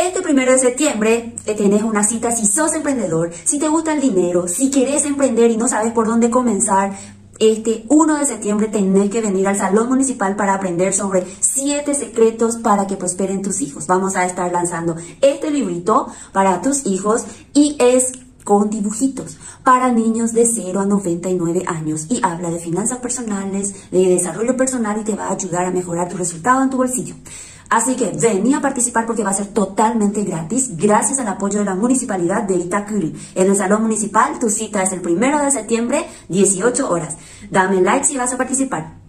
Este 1 de septiembre tenés una cita si sos emprendedor, si te gusta el dinero, si querés emprender y no sabes por dónde comenzar. Este 1 de septiembre tenés que venir al Salón Municipal para aprender sobre 7 secretos para que prosperen tus hijos. Vamos a estar lanzando este librito para tus hijos y es con dibujitos para niños de 0 a 99 años y habla de finanzas personales, de desarrollo personal y te va a ayudar a mejorar tu resultado en tu bolsillo. Así que vení a participar porque va a ser totalmente gratis gracias al apoyo de la Municipalidad de Itacuri. En el Salón Municipal tu cita es el 1 de septiembre, 18 horas. Dame like si vas a participar.